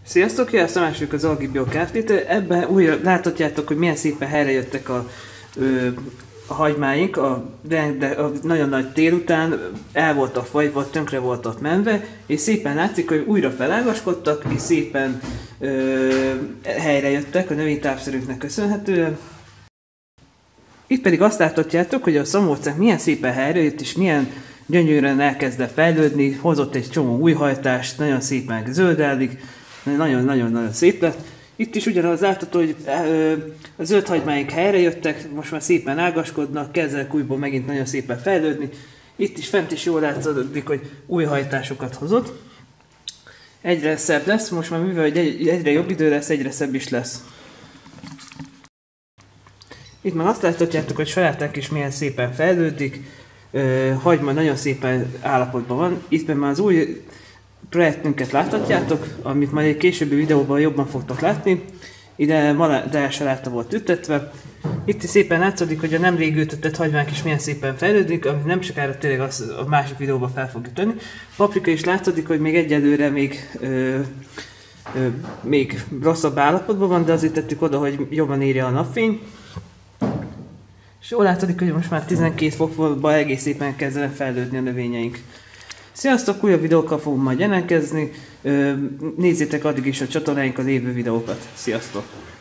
Sziasztok, sziasztok, az Algibio Kft-t. Ebben újra láthatjátok, hogy milyen szépen helyre jöttek a hagymáink, de a nagyon nagy tél után el voltak fagyva, tönkre voltak menve, és szépen látszik, hogy újra felágaskodtak, és szépen helyre jöttek a növénytápszerűknek köszönhetően. Itt pedig azt láthatjátok, hogy a szamócánk milyen szépen helyre jött, és milyen gyönyörűen elkezdett fejlődni, hozott egy csomó új hajtást, nagyon szépen zöldellik, nagyon-nagyon szép lett. Itt is ugyanaz látható, hogy a zöld hagymáink helyre jöttek, most már szépen ágaskodnak, kezdenek újból megint nagyon szépen fejlődni. Itt is fent is jól látszik, hogy új hajtásokat hozott. Egyre szebb lesz, most már mivel hogy egyre jobb idő lesz, egyre szebb is lesz. Itt már azt láthatjátok, hogy salátánk is milyen szépen fejlődik, hagyma nagyon szépen állapotban van. Itt már az új projektünket láthatjátok, amit majd egy későbbi videóban jobban fogtok látni. Ide maradás saláta volt ültetve. Itt is szépen látszik, hogy a nemrég ültetett hagymánk is milyen szépen fejlődik, amit nem sokára tényleg a másik videóban fel fogjuk tenni. Paprika is látszik, hogy még egyelőre még rosszabb állapotban van, de azért tettük oda, hogy jobban érje a napfény. És jól látszik, hogy most már 12 fokban egész szépen kezdenek fejlődni a növényeink. Sziasztok, újabb videókkal fogunk majd jelentkezni, nézzétek addig is a csatornáinkon lévő videókat. Sziasztok!